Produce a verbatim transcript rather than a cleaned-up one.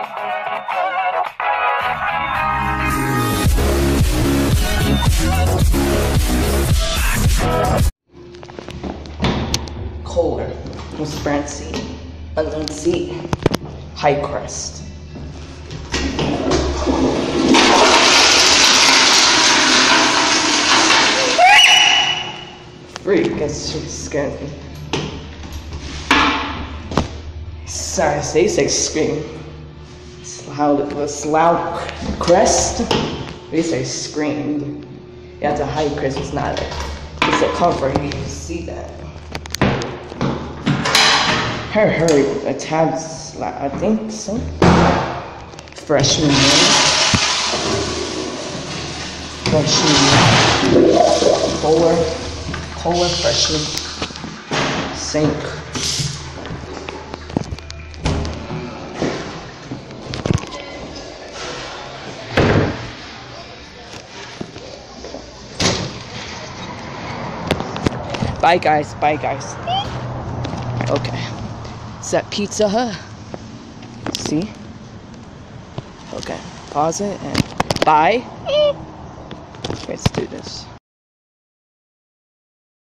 Kohler, most brand seat, unknown seat, Highcrest. Freak, it's just scared me. Sorry, they say scream. It's loud, it's loud crest. They say screamed. Yeah, it's a high crest, it's not a, it's a comfort, you can see that. Her hurry, a tad, I think so. Freshman year. Freshman year. Kohler, Kohler freshman. Sink. Bye guys, bye guys. Okay. It's at Pizza Hut. See? Okay. Pause it and bye. Let's do this.